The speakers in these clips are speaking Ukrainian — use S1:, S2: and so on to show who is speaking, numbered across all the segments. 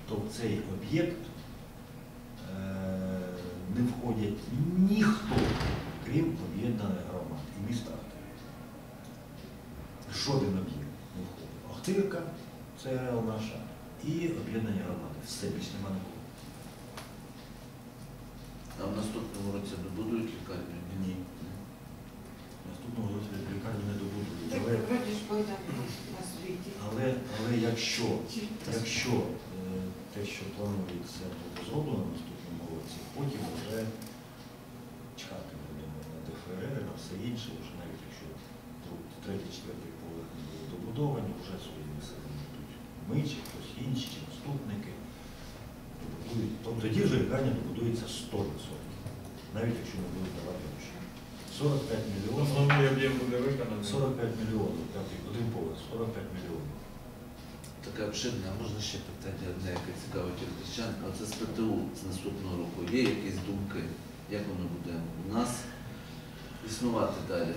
S1: то в цей об'єкт не входять ніхто, крім об'єднаних громад і міста Ахтирка. Жоден об'єкт не входить. Ахтирка, ЦРЛ наша, і об'єднані громади. Все, більше нема не було.
S2: А в наступному році добудують лікарню?
S1: Ні. В наступному році лікарню не добудують. Але якщо те, що планується, буде зроблено в наступному році, потім вже чекати будемо на ДФРР, на все інше, вже навіть якщо третій, четвертий поверх не будуть добудовані, вже своїми силами будуть ми, чи хтось інший, чи наступники. Тобто тоді вже лікарня добудується 100%, навіть якщо не будуть давати гроші. 45 мільйонів.
S3: Основний об'єм буде виконаний.
S1: 45 мільйонів, один поверх, 45 мільйонів.
S2: Таке обширне, а можна ще питання одне, яке цікавить черкащан, а це з ПТУ з наступного року. Є якісь думки, як воно буде у нас існувати далі?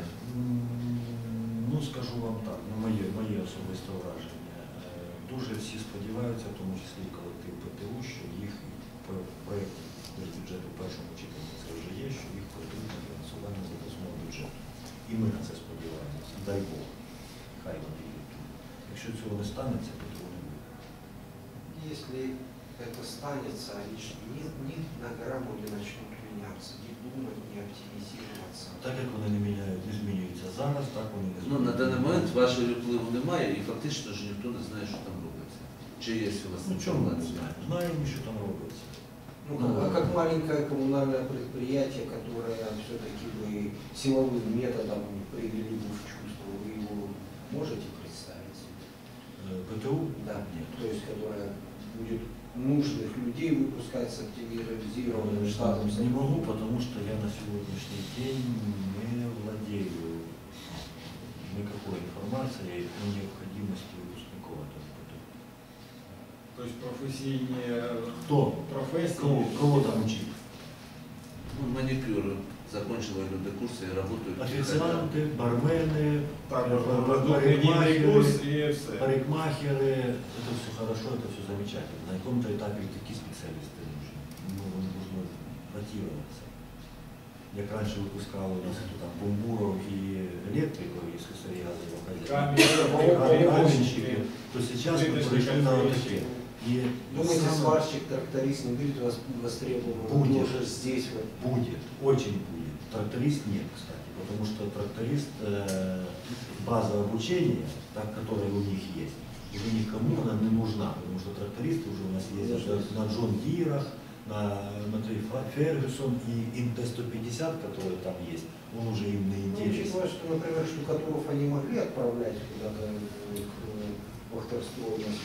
S1: Ну, скажу вам так, моє особисте враження. Дуже всі сподіваються, в тому числі і колектив ПТУ, що їх в проєкті держбюджету в першому читанні це вже є, що їх пройдуть на фінансування з обласного бюджету. І ми на це сподіваємося. Дай Бог. Хай вони йдуть. Якщо цього не станеться, то цього не буде.
S4: Если это станется, они ни на грамму не начнут меняться, не думать, не оптимизироваться.
S1: Так як вони не змінюються зараз, так вони не
S2: Ну,
S1: змінюються.
S2: на даний момент вашого впливу немає і фактично ж ніхто не знає, що там робиться. Чи є у вас
S1: Ну, чому ми не
S2: інформація?
S1: знаємо? Знаємо, що там робиться.
S4: Как маленькое коммунальное предприятие, которое все-таки вы силовым методом привели бы в чувство, вы его можете представить себе?
S1: ПТУ?
S4: Да.
S1: Нет.
S4: То есть, которое будет нужных людей выпускать с активизированным штатом?
S1: Не могу, потому что я на сегодняшний день не владею никакой информацией о необходимости выпускников этого ПТУ.
S3: То есть професійні
S1: Кто?
S3: професії.
S1: Кого там учить?
S2: Ну, маникюры. Закончили люди курсы и работают.
S1: Официанты, бармены,
S3: Так, недільний курс і все.
S1: парикмахеры. Это все хорошо, это все замечательно. На каком-то этапе такие специалисты нужны. Ну, нужно ротироваться. Як раніше випускали у нас там бомбуров і електриків, якщо серйозно його каменщики, то зараз ми перейшли на таке.
S4: Думаете, сварщик, тракторист не будет востребован
S1: Будет.
S4: тоже здесь? Вот.
S1: Будет, очень будет. Тракторист нет, кстати, потому что тракторист, база обучения, так, которая у них есть, уже никому она не нужна, потому что трактористы уже у нас ездят на Джон Дирах, на Матвей Фергюсон и МТ-150, который там есть, он уже им не интересен.
S4: Учитывая, что, например, штукатуров они могли отправлять куда-то в Ахтырскую область,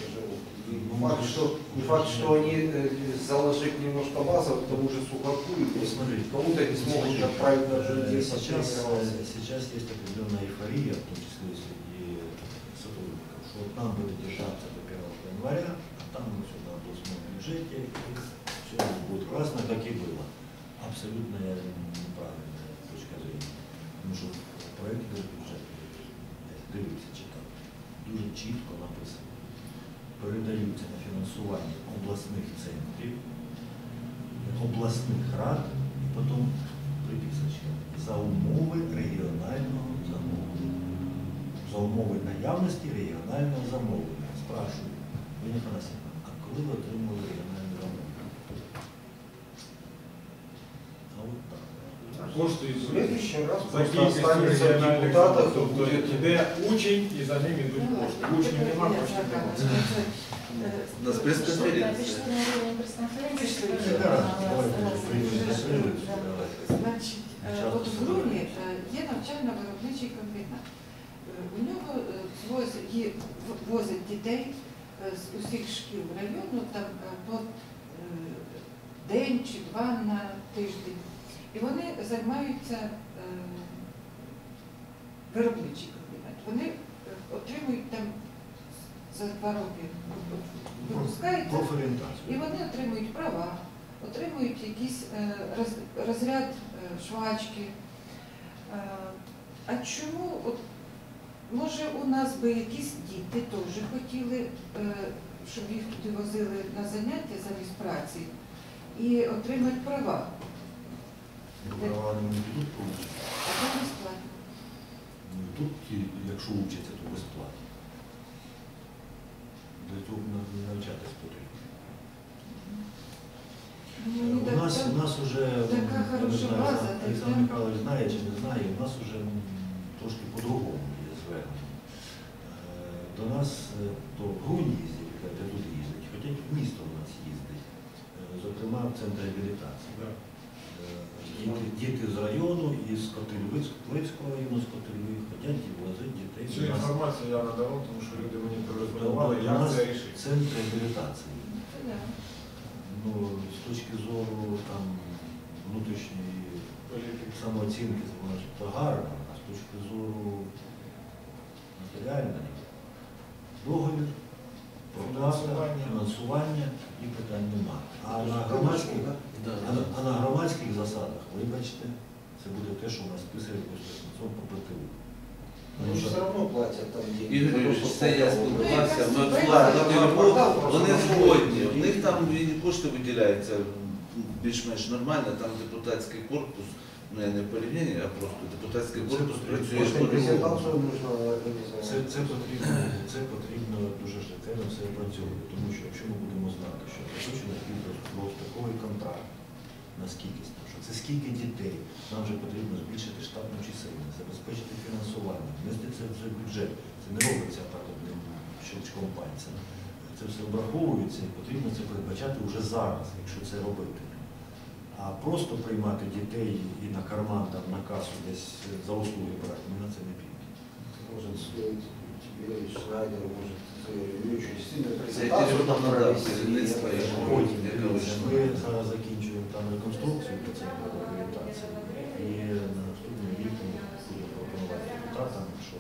S4: не факт, что они, заложив немножко базы к тому же Сухаку, и кому-то не смогут отправить даже здесь.
S1: Сейчас есть определенная эйфория, в том числе и среди сотрудников, что вот нам будет держаться до 1 января, а там мы все на областном бюджете, и все будет классно, как и было. Абсолютно неправильная точка зрения. Потому что в проекте бюджету, дивіться, читав, дуже чітко написано. Передаються на фінансування обласних центрів, обласних рад, і потім приписочка за умови регіонального замовлення. За умови наявності регіонального замовлення. Спрашую, Віня Фанасівна, а коли ви отримали регіональне замовлення? А от так.
S3: Кошти
S4: В следующий раз
S3: за
S4: просто
S3: кількістю
S4: останется
S3: регіональних
S4: депутатов,
S3: тобто
S4: будет
S3: йде учень і за ним йдуть кошти. Учнів нема, коштів нема.
S2: У нас пресс-конференция.
S5: Значить, от в Груні є навчально-виробничий комбінат. У нього возять дітей з усіх шкіл району там по день чи два на тиждень. І вони займаються виробничий комбінат. Вони отримують там за 2 роки випускаються, і вони отримують права, отримують якийсь розряд швачки. А чому, от, може у нас би якісь діти теж хотіли щоб їх туди возили на заняття замість праці і отримати права.
S1: Права не будуть получити.
S5: А це безплатно.
S1: Ну, тут, якщо вчаться, то безплатно. Для цього навчатись потрібно.
S5: Ну, мені
S1: У
S5: так
S1: нас уже,
S5: така
S1: я не
S5: хороша
S1: знаю,
S5: база, так
S1: Олександр
S5: там-
S1: Михайлович знає чи не знає, у нас уже трошки по-другому є звернення. До нас то в Груні їздять, де тут їздять, хоча в місто у нас їздить, зокрема в центр реабілітації.
S3: Да.
S1: Діти з району, із Котельвицького району, з Котельви, хочуть возити дітей.
S3: Цю
S1: до нас.
S3: інформацію я надавав, тому що люди мені
S1: До
S3: телефонували, як
S1: нас
S3: це рішити.
S1: центр реабілітації.
S5: Це да.
S1: Ну, з точки зору там, внутрішньої
S3: Політики.
S1: самооцінки, значить, то гарно, а з точки зору матеріальної, договір, проплата, фінансування і питань немає. А на громадських,
S2: Да.
S1: а на громадських засадах, вибачте, це буде те, що у нас писали по ПТУ.
S4: Они же все равно платят там деньги.
S2: Ігор
S4: за то,
S2: Юрійович,
S4: что
S2: це я
S4: полгода.
S2: спілкувався, ми
S5: Ну,
S2: обслуговували
S4: я
S2: роботу, вони
S4: просто
S2: згодні, у
S4: деньги.
S2: них там і кошти виділяються більш-менш нормально, там депутатський корпус, ну я не в порівнянні, а просто депутатський корпус працює
S4: Может, и
S2: по-другому.
S4: презентацию нужно организовать.
S1: Це потрібно дуже ретельно все опрацьовувати, тому що якщо ми будемо знати, що заключено такий контракт, наскільки, що це скільки дітей, нам вже потрібно збільшити штатну чисельність, забезпечити фінансування, внести це вже в бюджет. Це не робиться так одним щелчком пальця. Це все обраховується і потрібно це передбачати вже зараз, якщо це робити. А просто приймати дітей і на карман, там, на касу десь за услуги брати, ми на це не підемо.
S4: Может, стоит Юрий Шнайдер, может, Юрий действительно
S2: Це
S4: презентацию там
S2: да,
S4: провести.
S2: керівництво
S4: Я
S2: і
S4: думаю,
S1: Потім,
S2: яка
S1: дивіться,
S2: вийшла.
S1: ми зараз закінчуємо там реконструкцію по центру реабілітації. І на наступному рік ми будемо пропонувати депутатам, що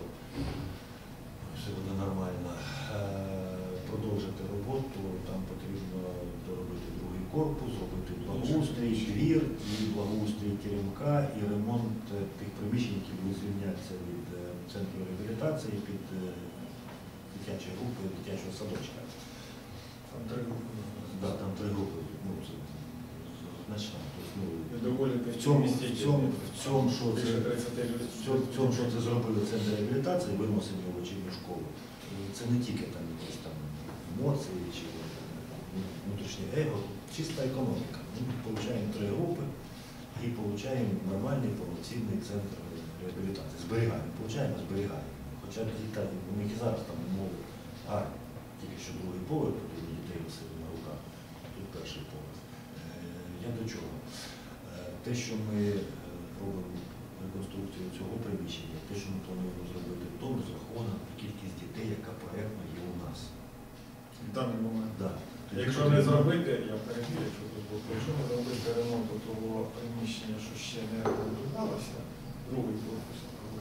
S1: все буде нормально, продовжити роботу, там потрібно доробити другий корпус, зробити благоустрій, двір, і благоустрій теремка, і ремонт тих приміщень, які будуть звільнятися від центру реабілітації під дитячі групи, дитячого садочка.
S3: Там три групи.
S1: Да, там 3 групи, ну, це значна. Тобто, ну,
S3: І доволі
S1: в цьому, що це,
S3: більше 30 людей.
S1: в цьому, що це зробили центр реабілітації, виносимо в вечірню школу. Це не тільки там якісь там емоції чи внутрішнє его, чиста економіка. Ми отримуємо 3 групи і отримуємо нормальний повноцінний центр реабілітації. Зберігаємо, отримуємо, зберігаємо. Хоча у них і зараз там умови гарні. Тільки що другий поверх, потрібно дітей носити на руках, а тут перший поверх. Я до чого? Те, що ми робимо реконструкцію цього приміщення, те, що ми плануємо зробити, то розрахована кількість дітей, яка проєктно є у нас.
S3: В даний момент.
S1: Да.
S3: Якщо не зробити, я перебіг, якщо тут було, якщо не зробити ремонт того приміщення, що ще не ремонтувалося, другий корпус,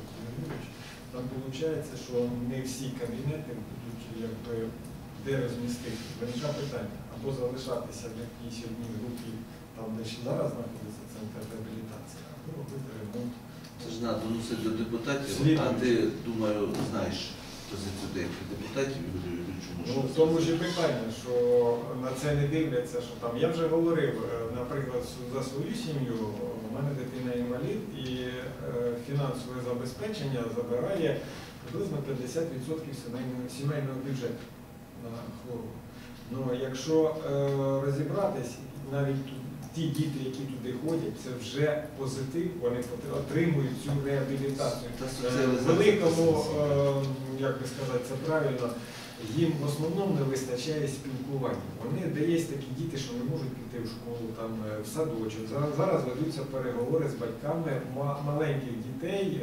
S3: там виходить, що не всі кабінети будуть якби де розмістити. Виникає питання, або залишатися в якійсь одній групі, там де ще зараз знаходиться центр реабілітації, або робити ремонт.
S2: Це ж треба доносити до депутатів,
S3: Слід.
S2: а ти, думаю, знаєш позицію деяких депутатів, Ігор Юрійович,
S3: Ну,
S2: що
S3: в тому ж і питання, що на це не дивляться, що там. Я вже говорив, наприклад, за свою сім'ю, у мене дитина інвалід і фінансове забезпечення забирає приблизно 50% сімейного бюджету на хворобу. Ну, якщо розібратись, навіть ті діти, які туди ходять, це вже позитив, вони отримують цю реабілітацію.
S2: Та
S3: В
S2: соціалізація.
S3: великому, як би сказати, це правильно, їм в основному не вистачає спілкування. Вони, де є такі діти, що не можуть піти в школу, там, в садочок. Зараз ведуться переговори з батьками маленьких дітей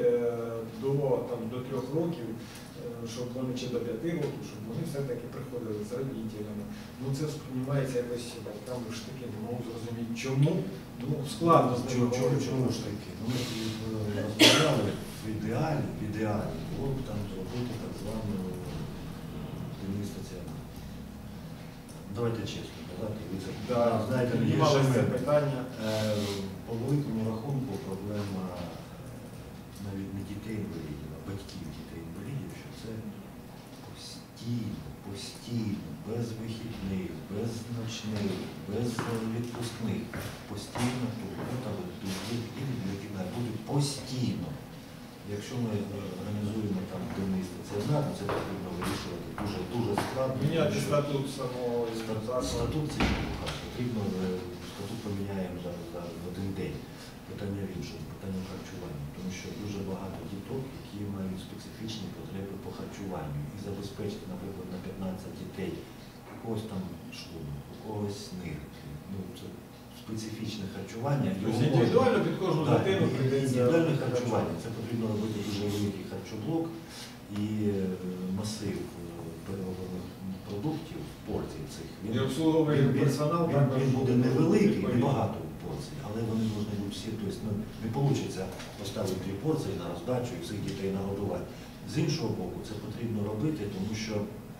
S3: до 3 років, щоб вони чи до 5 років, щоб вони все-таки приходили з родителями. Ну це сприймається якось батьками ж таки, не можу зрозуміти, чому. Ну, складно з ними говорити.
S1: Чому ж таки? Ми розмовляли в ідеалі було б там зробити так звану дільний стаціонар. Давайте чесно казати, ви це
S3: Да,
S1: знаєте, не
S3: піднімалося
S1: є
S3: це
S1: живим.
S3: питання.
S1: По великому рахунку проблема навіть не дітей-інвалідів, а батьків дітей-інвалідів, що це постійно постійно, без вихідних, без ночних, без відпускних, постійно турбота будуть постійно. Якщо ми організуємо там денний стаціонар, це потрібно вирішувати дуже складно.
S3: Міняти
S1: тому що
S3: статут самого
S1: Статут це чепуха. Потрібно статут поміняємо за один день. Питання в іншому, питання харчування. Тому що дуже багато діток, які мають специфічні потреби по харчуванню. І забезпечити, наприклад, на 15 дітей у когось там шлунок, у когось нирки. Ну, це специфічне харчування.
S3: Тобто індивідуально під кожну
S1: Так,
S3: дитину прийдеться
S1: індивідуальне харчування. Це потрібно робити дуже великий харчоблок і масив перероблених продуктів, порцій цих.
S3: І обслуговує персонал.
S1: Він буде невеликий, небагато порцій, але вони повинні бути всі. Тобто не вийде поставити 2 порції на роздачу і всіх дітей нагодувати. З іншого боку, це потрібно робити, тому що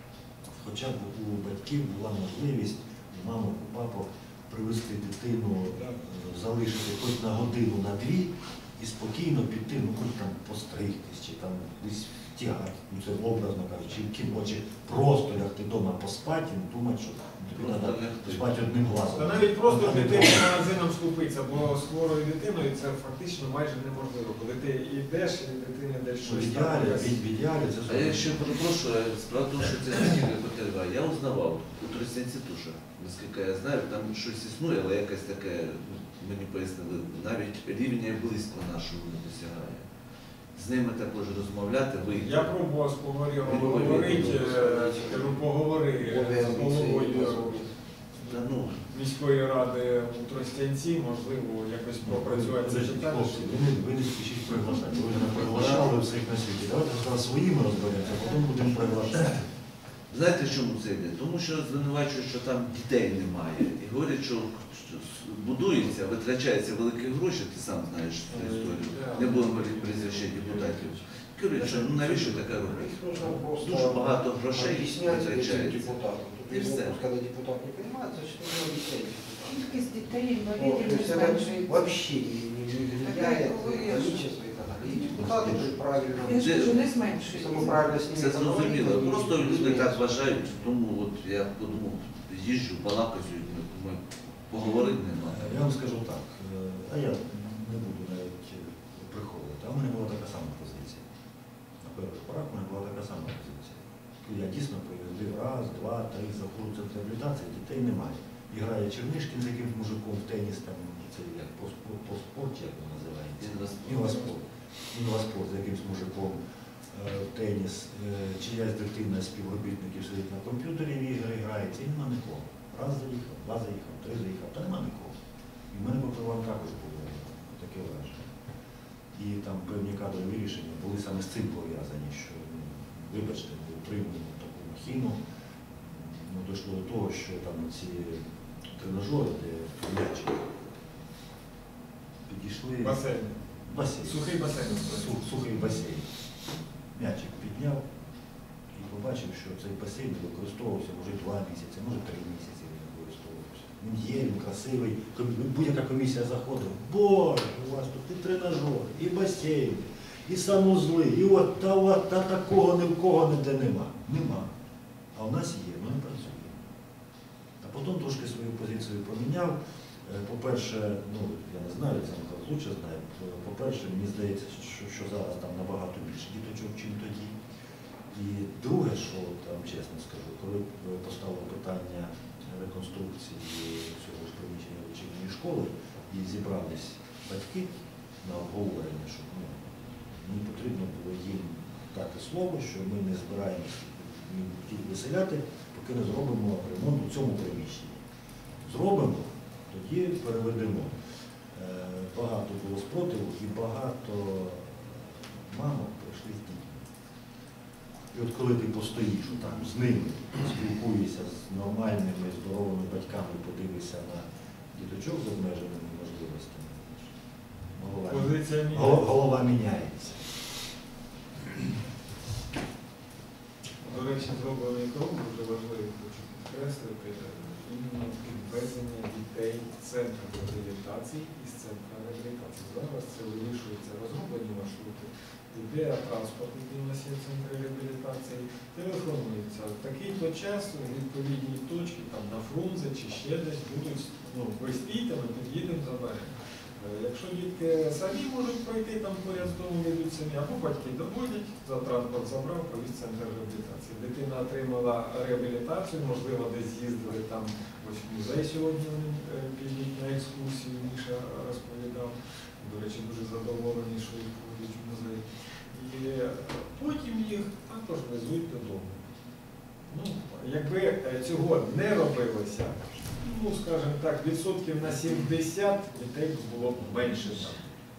S1: хоча б у батьків була можливість, у мамок, у папок, привезти дитину, залишити хоч на годину, на 2 і спокійно піти, ну хоч там постригтись, чи там десь втягати, ну це образно кажучи, в кіно, чи просто лягти вдома поспати і думати, що тобі треба спати одним глазом.
S3: Та навіть просто
S1: А не
S3: піти
S1: просто.
S3: магазином скупитися, бо з хворою дитиною це фактично майже неможливо. Коли ти йдеш і дитині десь
S1: Що
S3: щось
S1: в
S3: там
S1: ідеалі,
S3: якась-
S1: в ідеалі це
S2: А я ще перепрошую, справа в тому, що це не тільки Котельва. Я узнавав у Тростянці Туша, наскільки я знаю, там щось існує, але якесь таке, ну, мені пояснили, навіть рівня близько нашого не досягає. З ними також розмовляти, вийти.
S3: Я пробував з поварів
S2: Відповідь.
S3: говорити, кажу, поговори з головою
S2: Та, ну,
S3: міської ради у Тростянці, можливо, якось пропрацювати це питання.
S1: Хлопці, ви не спішіть приглашати. Ви вже не приглашали всіх на світі. Давайте зараз своїми розберемося, а потім будемо приглашати.
S2: знаєте, чому це йде? Тому що звинувачують, що там дітей немає. І говорять, що будується, витрачаються великі гроші, ти сам знаєш цю історію. Не будемо говорити прізвище депутатів. Кажуть, що ну навіщо таке робити? Дуже багато грошей
S4: объяснять этим
S2: витрачається.
S4: депутатам. Тут
S2: И все.
S4: когда депутат не понимает, значит, нужно объяснять депутатам.
S5: Кількість дітей
S4: Вот,
S5: інвалідів
S4: то
S5: не
S4: есть это
S5: зменшується.
S4: вообще не влияет
S5: Так, вы-
S4: на количество и так далее. И депутаты же правильно.
S5: Я ж кажу, не
S4: Если мы
S5: зменшується.
S4: правильно с ними
S2: Це зрозуміло.
S4: поговорим,
S2: Просто
S4: они
S2: люди так
S4: изменятся.
S2: вважають, тому от я подумав, їжджу, балакаю з людьми, думаю, поговорити нема.
S1: Я вам скажу так, а я не буду навіть приховувати, а в мене була така сама позиція. На перших порах в мене була така сама позиція. Я дійсно привезли раз, 2, 3, заходжу в реабілітації, дітей немає. І грає Чернишкін з якимсь мужиком в теніс, там, це як по спорті, як він називається. Інваспорт. Інваспорт з якимсь мужиком в теніс. Чиясь дитина з співробітників сидить на комп'ютері, в ігри грається, і нема нікого. Раз заїхав, 2 заїхав, 3 заїхав, та нема нікого. І в мене по правам також було таке враження. І там певні кадрові рішення були саме з цим пов'язані, що, ну, вибачте, ми утримуємо таку махіну. Ну, дійшло до того, що там ці тренажери, де м'ячі, підійшли.
S3: Басейн.
S1: Басейн.
S3: Сухий басейн.
S1: Сухий басейн. М'ячик підняв і побачив, що цей басейн використовувався, може 2 місяці, може 3 місяці він використовувався. Він є, він красивий. Будь-яка комісія заходила. Боже, у вас тут і тренажер, і басейн, і санузли, і от та такого ні в кого ніде нема. Нема. А у нас є, ми не працюємо. А потім трошки свою позицію поміняв. По-перше, ну, я не знаю, це Михайло лучше знає. По-перше, мені здається, що зараз там набагато більше діточок, чим тоді. І друге, що там, чесно скажу, коли поставило питання реконструкції цього ж приміщення вечірньої школи і зібрались батьки на обговорення, що ну, мені потрібно було їм дати слово, що ми не збираємося виселяти, поки не зробимо ремонт у цьому приміщенні. Зробимо, тоді переведемо. Багато було спротиву і багато мамок прийшли з дітьми. І от коли ти постоїш там з ними, спілкуєшся з нормальними, здоровими батьками, подивишся на діточок з обмеженими можливостями,
S3: Позиція
S1: голова міняється.
S3: До речі, зроблений крок дуже важливий, хочу підкреслити. Іменно перевезення дітей в центр реабілітації із центру реабілітації. Зараз це вирішується розроблені маршрути. Ідея транспорту, який у нас є в центрі реабілітації, телефонується. В такий-то час відповідні точки, там на Фрунзе чи ще десь будуть, ви стійте, ми під'їдемо, заберемо. Якщо дітки самі можуть пройти, там поряд з дому йдуть самі, або батьки доводять, за транспорт забрав, повіз в центр реабілітації. Дитина отримала реабілітацію, можливо, десь з'їздили там, ось в музей сьогодні вони підуть на екскурсію, Міша розповідав. До речі, дуже задоволені, що їх поводять в музей. І потім їх також везуть додому. Якби цього не робилося, скажімо так, відсотків на 70 дітей було б менше там.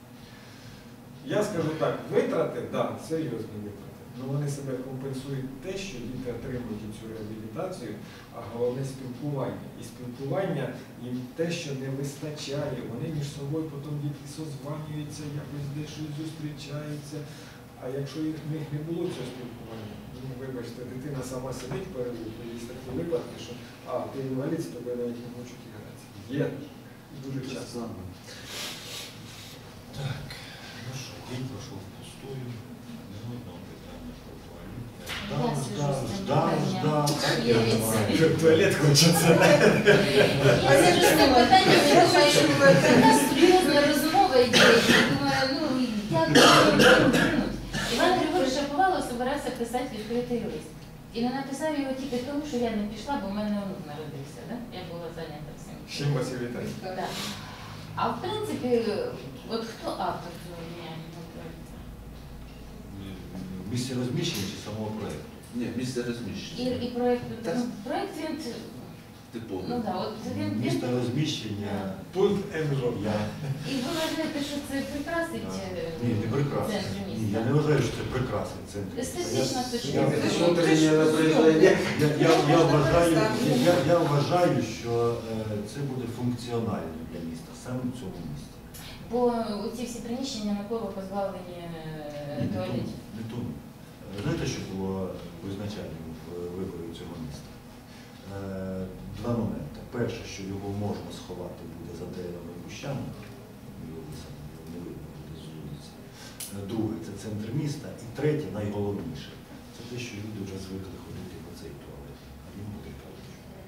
S3: Я скажу так, витрати, так, серйозні витрати. Але вони себе компенсують те, що діти отримують цю реабілітацію, а головне спілкування. І спілкування їм те, що не вистачає. Вони між собою потім дітки созванюються, якось десь щось зустрічаються. А якщо в них не було цього спілкування, вибачте, дитина сама сидить перед, є такі випадки, що ти інвалід, з тобою навіть не хочуть гратися. Є дуже часто.
S1: Так, ну що, день пройшов впустую, не одного питання про туалет. Ждав, так я думаю.
S3: Туалет хочеться.
S6: Я сижу з тим питанням, я думаю, що така серйозна розмова йде. Я думаю, як це. Іван Григорович Шаповалов збирався писати відкритий лист. І не написав його тільки тому, що я не пішла, бо в мене онук народився. Да? Я була зайнята всім.
S3: Чим вас і вітаю.
S6: Да. А в принципі, от хто автор цього геніального проєкту?
S1: Місце розміщення чи самого проєкту?
S2: Ні, місце розміщення.
S6: І проєкт,
S2: Так.
S6: проєкт він,
S2: Типово.
S6: ну да, от він,
S1: Місце розміщення.
S3: Пункт МЖО.
S6: і ви вважаєте, що це прикрасить
S1: Ні, не прекрасно.
S6: центр
S1: Ні,
S6: міста?
S1: я не вважаю, що це прекрасний центр.
S6: Естетична точка
S1: Я-
S6: зору.
S4: Внутреннее напряжение.
S1: Я вважаю, що це буде функціонально для міста, саме в цьому місці.
S6: Бо ці всі приміщення навколо позбавлені
S1: Ні,
S6: туалетів.
S1: не тому. Знаєте, що було визначальним в виборі цього міста? Два моменти. Перше, що його можна сховати буде за деревами і кущами, його висадимо, його не видно буде з вулиці. Друге, це центр міста. І третє, найголовніше, це те, що люди вже звикли ходити по цей туалет, а він буде поруч.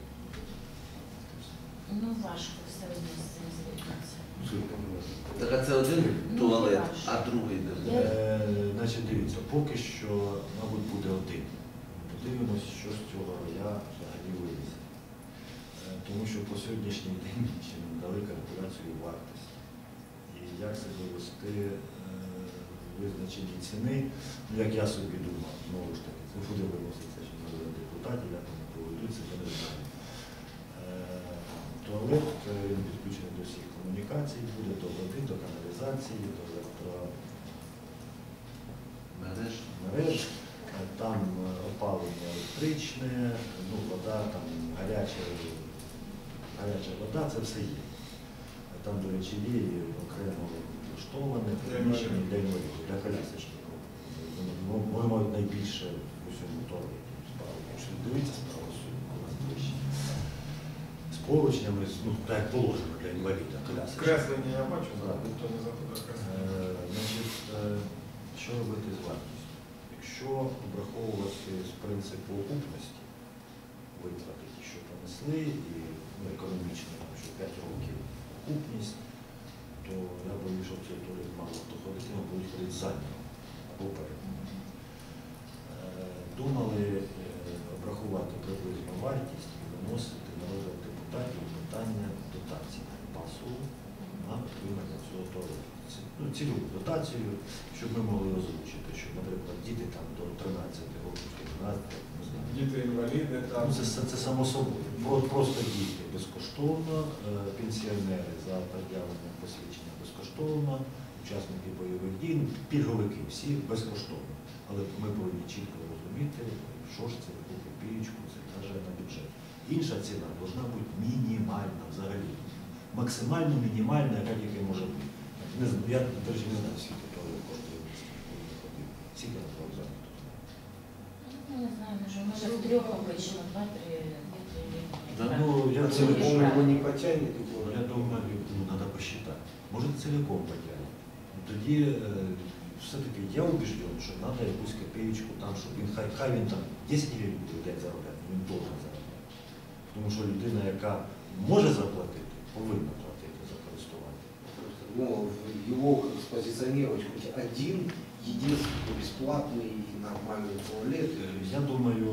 S6: Ну, важко все одно з цим звикнутися.
S2: Так а це один туалет, а другий де?
S1: Значить, дивіться, поки що, мабуть, буде один. Подивимось, що з цього роя взагалі вилізе. Тому що по сьогоднішній день ще не дали калькуляцію вартості. І як себе вести визначені ціни, як я собі думав, знову ж таки, це буде виноситися ще на депутатів, як вони проведуть, це не знаю. Туалет він підключений до всіх комунікацій, буде до води, до каналізації, до електромереж. Там опалення електричне, вода, там гаряча вода, це все є. Там, до речі, є і окремо влаштоване приміщення для інвалідів, для колясочників. Вони мають найбільше в усьому туалеті справу. Якщо дивіться справу, у нас ближче. З поручнями, так як положено для інваліда, колясочника.
S3: Креслення я бачу, ніхто не заходить креслення.
S1: Значить, що робити з вартістю? Якщо обраховувати з принципу окупності, витрати ті, що понесли, і економічно, що 5 років окупність, то я боюсь, що цей туалет мало хто ходить, будуть ходити задньо або перед. Думали обрахувати приблизну вартість і виносити на розгляд депутатів питання дотації ПАСу на отримання цього туалету. Цільову дотацію, щоб ми могли озвучити, щоб, наприклад, діти там до 13 років, 14, не знаю.
S3: Діти інваліди, там.
S1: Це само собою. Просто діти безкоштовно, пенсіонери за пред'явленням посвідчення безкоштовно, учасники бойових дій, пільговики всі безкоштовно. Але ми повинні чітко розуміти, що ж це, яку копієчку, це каже на бюджет. Інша ціна повинна бути мінімальна взагалі. Максимально мінімальна, яка тільки може бути. Не знаю, я, до речі, не знаю, скільки туалет коштує в місті. Скільки на вокзалі тут?
S6: Ну, не знаю, може в трьох обично, 2-3 гривні.
S2: Да?
S1: Ну, я
S4: А целиком
S1: думаю,
S4: его не потянет.
S1: я думаю, треба посчитати. Може цілком потягне. Тоді все-таки я убежден, що треба якусь копеечку там, щоб він хай він там 10 гривень буде заробляти, він должен заробляти. Тому що людина, яка може заплатити, повинна платити за користування.
S4: Ну, его спозиционировать хоть один, единственный, бесплатный и нормальный туалет.
S1: Я думаю,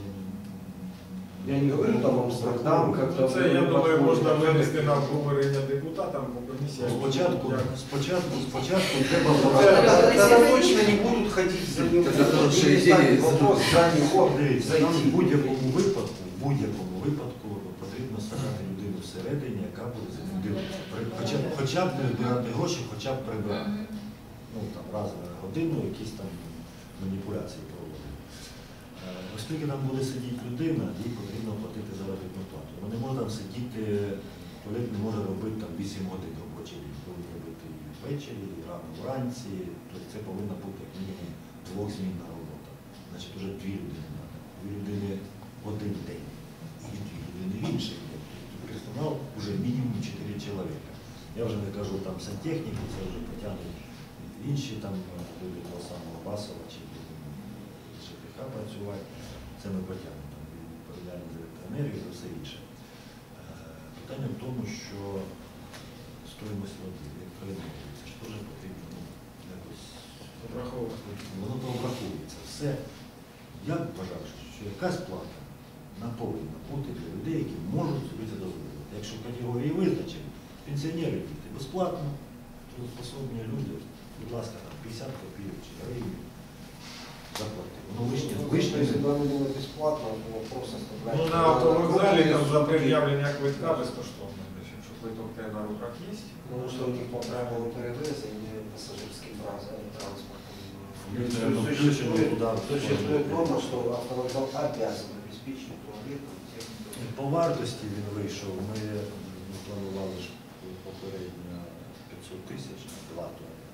S4: Я не говорю там Амстердам, как-то...
S3: Це, я думаю, можна винести на обговорення депутатам по комісіям.
S1: спочатку треба
S4: Тогда точно не будут ходить за ним.
S2: Это хорошая
S4: Не ставить
S2: идея.
S4: вопрос за него
S1: Дивіться, там в
S4: зайти.
S1: будь-якому випадку потрібно садати людину всередині, яка буде за ним дивитися. Хоча б не збирати гроші, хоча б прибирати. Ну, там, раз на годину якісь там маніпуляції проводити. Оскільки там буде сидіти людина, їй потрібно платити заробітну плату. Вона не може там сидіти, туалет не може робити там 8 годин робочий день. Повинен робити і ввечері, і рано вранці. Тобто це повинна бути як мінімум двохзмінна робота. Значить, вже 2 людини треба. 2 людини в один день і 2 людини в інший день. Тобто персонал вже мінімум 4 чоловіка. Я вже не кажу там сантехніки, це вже потягнуть інші там люди того самого Басова чи ЖКХ працювати. Це ми потягнемо там відповідальність за електроенергію і за все інше. Питання в тому, що стоїмость води, електроенергії, це ж теж потрібно якось
S3: Обраховувати.
S1: воно то обраховується. Все. Я вважаю, що якась плата повинна бути для людей, які можуть собі це дозволити. Якщо категорії визначені, пенсіонери діти безплатно, трудоспособні люди, будь ласка, там 50 копійок чи гривень заплати. Воно
S4: Если
S1: вишня.
S4: бы оно было бесплатно, то вопрос оставляется.
S3: Ну, на автовокзалі там за пред'явлення квитка безкоштовно. Якщо квиток в тебе на руках є.
S4: Потому что у них по правилам ПРВС они пассажирским транспортом.
S1: У них, наверное, включено туда.
S4: Существует норма, что автовокзал обязан обеспечить туалетом тех, кто...
S1: По вартості він вийшов. Ми планували ж попередньо 500 тисяч на 2 туалети.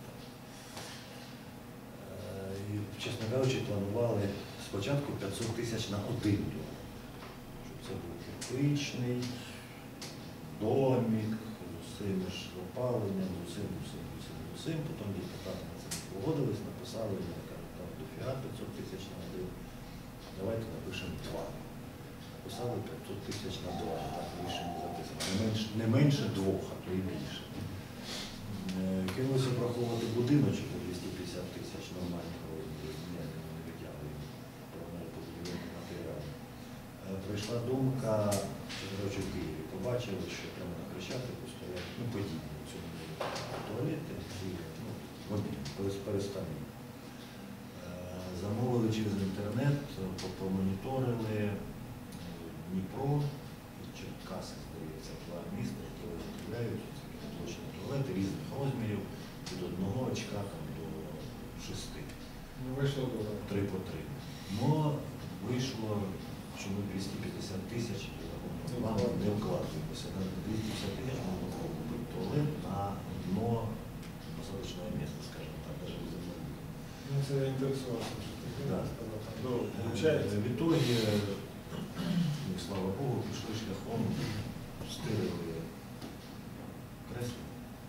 S1: І, чесно кажучи, планували спочатку 500 тисяч на 1 туалет. Щоб це був кирпичний, домик, з усім ж опаленням, з усім. Потім депутати на це не погодились, написали, я кажу, там дофіга 500 тисяч на 1. Давайте напишемо 2. Написали 500 тисяч на 2, так рішення записано. Не менше 2, а то і більше. Кинулося враховувати будиночок по 250 тисяч нормальних розмірів, ніякого не витягуємо, порівняно по будівельним матеріалам. Прийшла думка, що в Києві побачили, що прямо на Хрещатику стоять подібні в цьому туалети, вони перестані. Замовили через інтернет, помоніторили Дніпро, Черкаси, здається, 2 міста, які виготовляють блочні туалети різних розмірів, від 1 очка там, до 6.
S3: Ну, вийшло до
S1: 3 по 3. Но вийшло, що ми 250 тисяч не вкладаємося. На 250 тисяч можна купити туалет на одно посадочне місце, скажімо так, навіть без землі.
S3: Ну, це інтересувалося, що таке.
S1: Да.
S3: Ну, виходить.
S1: В ітогі, слава Богу, пішли шляхом, стирили кресло,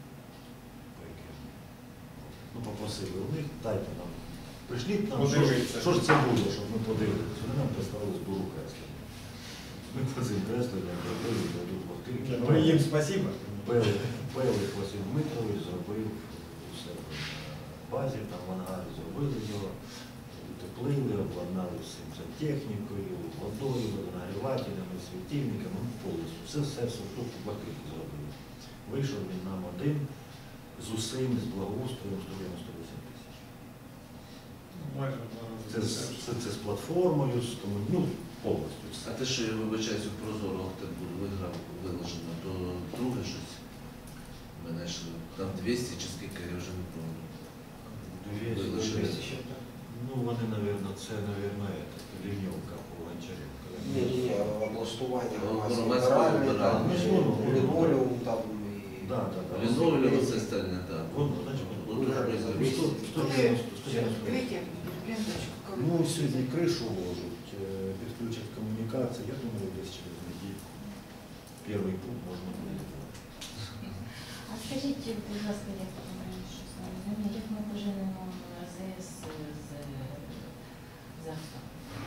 S1: попросили у них, дайте нам, прийшліть нам, що ж це буде, щоб ми подивилися. Вони нам представили збору кресла. Ми по цим креслам робили до квартирки.
S3: Ну, їм спасибо.
S1: Пелих Василь Дмитрович зробив у себе на базі, там в ангарі зробили його, утеплили, обладнали всім технікою, водою, водонагрівателями, світильниками, повністю. Все тут по квартирі зробили. Вийшов він нам один з усім, з благоустроєм 198 тисяч. Це з платформою, повністю все.
S2: А те, що я вибачаюсь, у Прозоро так буде виложено, то друге щось. Мене ж там 200 чи скільки, я вже не пам'ятаю.
S1: 200. Ну, вони, мабуть, це, ліньовка по Гончарівка.
S4: Ні, облаштування
S2: Громадського вибирання.
S4: лінолеум там і...
S2: Лінолеум, все остальне, так.
S1: Ну, сьогодні кришу ложуть, підключать комунікації, я думаю, десь через неділю. перший пункт можна буде.
S6: А скажіть, будь ласка, як щось не розумію, як ми поженемо АЗС з ЗАГСом?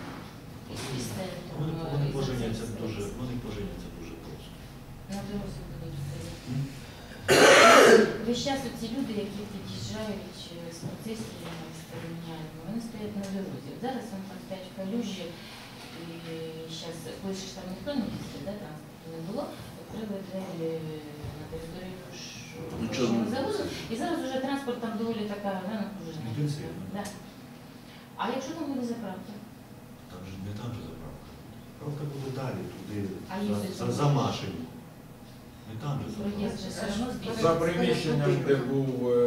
S1: Вони поженяться дуже просто.
S6: На дорозі будуть стояти. Весь час оці люди, які під'їжджають з процесіями, з порівняннями, вони стоять на дорозі. Зараз вони там стоять в калюжі, і зараз, коли ж там ніхто не їздить, да, транспорту не було, відкрили двері на територію пошного заводу, і зараз вже транспорт там доволі така напружена.
S1: Інтенсивно.
S6: Да. А якщо там буде заправка?
S1: Там же не там же заправка. Заправка буде далі, туди,
S6: А їздить
S1: за Машиню. Не там же
S6: Проїзд же
S1: заправка.
S6: все одно збільшується.
S3: За приміщенням, де був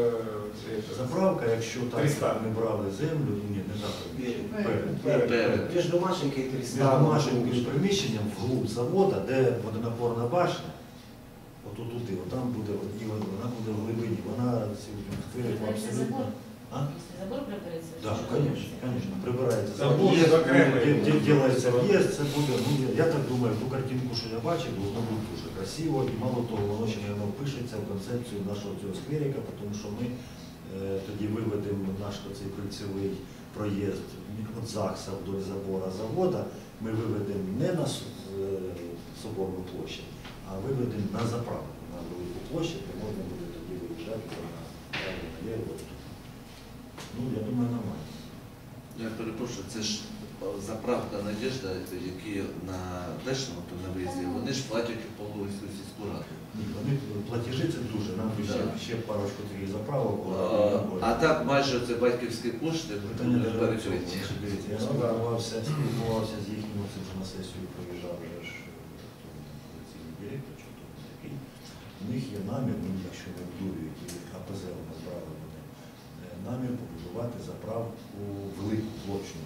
S1: Заправка, якщо так
S3: 300.
S1: не брали землю, ні, не за приміщення.
S2: Перед.
S4: Между Машенькой и
S1: Між
S4: 300.
S1: Машинкою і приміщенням вглуб завода, де водонапорна башня, отут туди, отам буде, вона буде в глибині, вона
S6: Прибирається
S1: абсолютно.
S6: забор.
S1: А?
S6: Якщо забор прибереться,
S1: Так, звісно, прибирається
S3: Забор
S1: в'їзд,
S3: окремий.
S1: ділається в'їзд, це буде, ну, я так думаю, ту картинку, що я бачив, воно буде дуже красиво, і мало того, воно ще, мабуть, впишеться в концепцію нашого цього скверика, тому що ми тоді виведемо наш цей кільцевий проїзд від ЗАГСа вдоль забора завода, ми виведемо не на Соборну площадь, а виведемо на заправку, на велику площадь, де можна буде тоді виїжджати право наліво. Ну, я думаю, нормально.
S2: Я перепрошую, це ж заправка Надежда, які на Дешному, то на виїзді, вони ж платять і Павловську сільську раду.
S1: Ні, вони платежі це дуже, нам би ще парочку таких заправок.
S2: А так майже це батьківські кошти
S1: Питання
S2: будуть
S1: держави.
S2: перекриті.
S1: Дивіться, я спілкувався з їхнім, це вже на сесію приїжджав вже ж поліційний директор, чи хто він такий. У них є намір, ну, якщо не вдурюють, і АПЗ назбрали вони, намір побудувати заправку велику, площу.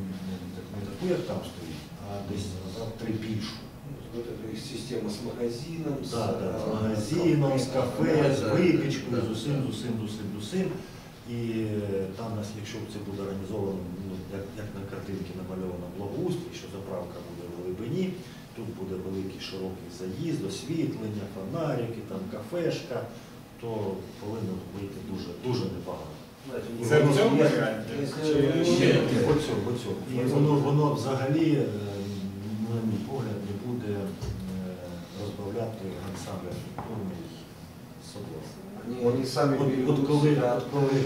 S1: Не таку, як там стоїть, а десь назад 3 більшу.
S4: Вот это их система с магазином,
S1: Так, з магазином, з кафе, з випічкою, з усім. І там нас, якщо це буде організовано, ну, як на картинці намальовано благоустрій, що заправка буде в глибині, тут буде великий широкий заїзд, освітлення, фонарики, там кафешка, то повинно вийти дуже, дуже непогано.
S3: Це в цьому варіанті?
S1: І воно взагалі, на мій погляд, не буде розбавляти ансамбль архітектурний собор.
S4: Они сами
S1: От коли
S4: берут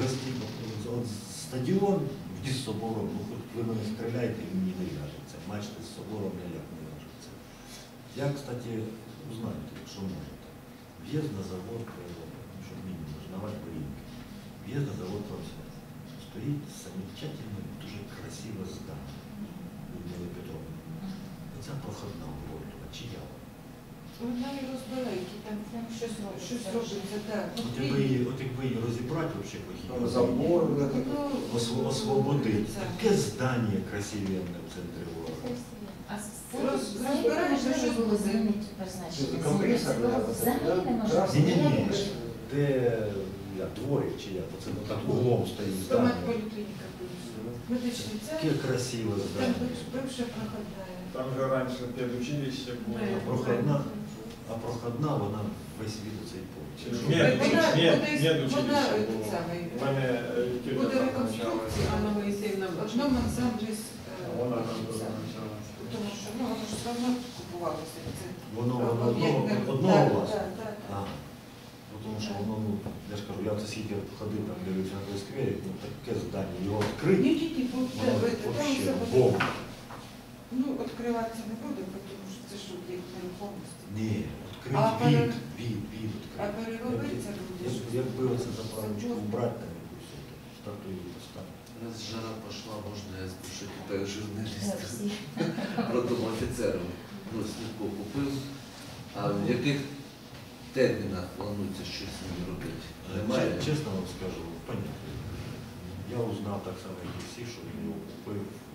S1: стадіон з собором, ну хоч ви мене стріляєте, він мені не в'яжеться. Бачите, з собором ніяк не в'яжеться. Я, кстати, знаєте, якщо можете, в'їзд на завод, щоб мінімум, знавати Борінки, в'їзд на завод Промсвязь. Стоїть замечательне, дуже красиве здання Людмили Петровни. Оця проходна вулиця, чи я?
S5: Вона і розбирають, там щось робиться, так.
S1: От якби її розібрати взагалі похідно,
S4: забор,
S1: освободити. Таке здання красивенне в центрі города.
S6: А
S5: Розбираєш, що було
S6: змінити призначення.
S4: Це компресор,
S6: Це
S4: да,
S6: взагалі не можна.
S1: Ні-ні-ні, де дворик чи як, оце так углом стоїть здання.
S5: Стоматполіклініка медичний
S1: Таке
S5: центр,
S1: красиве
S5: там
S1: здання.
S5: бивша проходна.
S3: Там же раніше педучилище було.
S1: А проходна, вона весь від цей поле.
S3: Медучилище було. У мене тільки
S5: Буде
S3: там
S5: реконструкція,
S3: навчалася.
S5: Анна Моїсеївна, в одному ансамблі з
S3: Вона там дуже навчалася.
S5: тому що воно ж все одно купувалося. Це
S1: Воно
S5: об'єктне.
S1: одного
S5: Так,
S1: власне.
S5: так, так.
S1: Ну, тому що воно, ну, я ж кажу, я це скільки ходив там, дивився на той скверик, ну таке здання, його відкрити,
S5: Ні,
S1: воно
S5: там
S1: взагалі
S5: все буде.
S1: бомба.
S5: Ну, відкриватися не буде, тому що це ж об'єкт нерухомості.
S1: Ні,
S5: А
S1: відкрити від
S5: А
S1: відкрити.
S5: переробиться буде.
S1: Якби оце заправочку убрати там якусь статую поставити.
S2: Раз жара пошла, можна я спрошу тепер журналістів
S6: Всі.
S2: родом офіцером. Ну, слідку купив. А в яких термінах планується щось з ними робити? Немає?
S1: Чесно вам скажу, понятно. Я узнав так само, як і всі, що він його купив